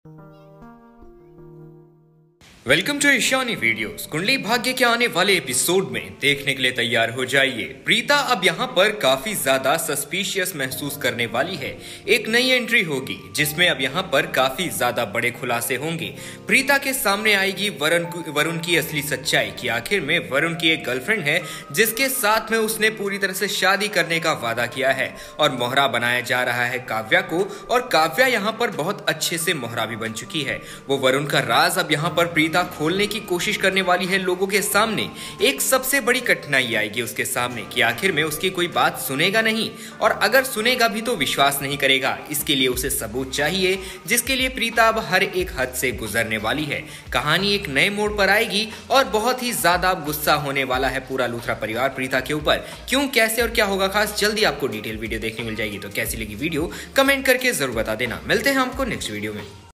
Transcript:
Welcome to Ishani videos. Kundali Bhagya के आने वाले एपिसोड में देखने के लिए तैयार हो जाइए। प्रीता अब यहाँ पर काफी ज्यादा सस्पिशियस महसूस करने वाली है। एक नई एंट्री होगी जिसमें अब यहाँ पर काफी ज्यादा बड़े खुलासे होंगे। प्रीता के सामने आएगी वरुण की असली सच्चाई कि आखिर में वरुण की एक गर्लफ्रेंड है जिसके साथ में उसने पूरी तरह से शादी करने का वादा किया है और मोहरा बनाया जा रहा है काव्या को, और काव्या यहाँ पर बहुत अच्छे से मोहरा भी बन चुकी है। वो वरुण का राज अब यहाँ पर प्रीता खोलने की कोशिश करने वाली है लोगों के सामने। एक सबसे बड़ी कठिनाई आएगी उसके सामने कि आखिर में उसकी कोई बात सुनेगा नहीं, और अगर सुनेगा भी तो विश्वास नहीं करेगा। इसके लिए उसे सबूत चाहिए, जिसके लिए प्रीता अब हर एक हद से गुजरने वाली है। कहानी एक नए मोड़ पर आएगी और बहुत ही ज्यादा गुस्सा होने वाला है पूरा लूथरा परिवार प्रीता के ऊपर। क्यों, कैसे और क्या होगा खास, जल्दी आपको डिटेल वीडियो देखने मिल जाएगी। तो कैसी लगी वीडियो कमेंट करके जरूर बता देना। मिलते हैं हमको नेक्स्ट वीडियो में।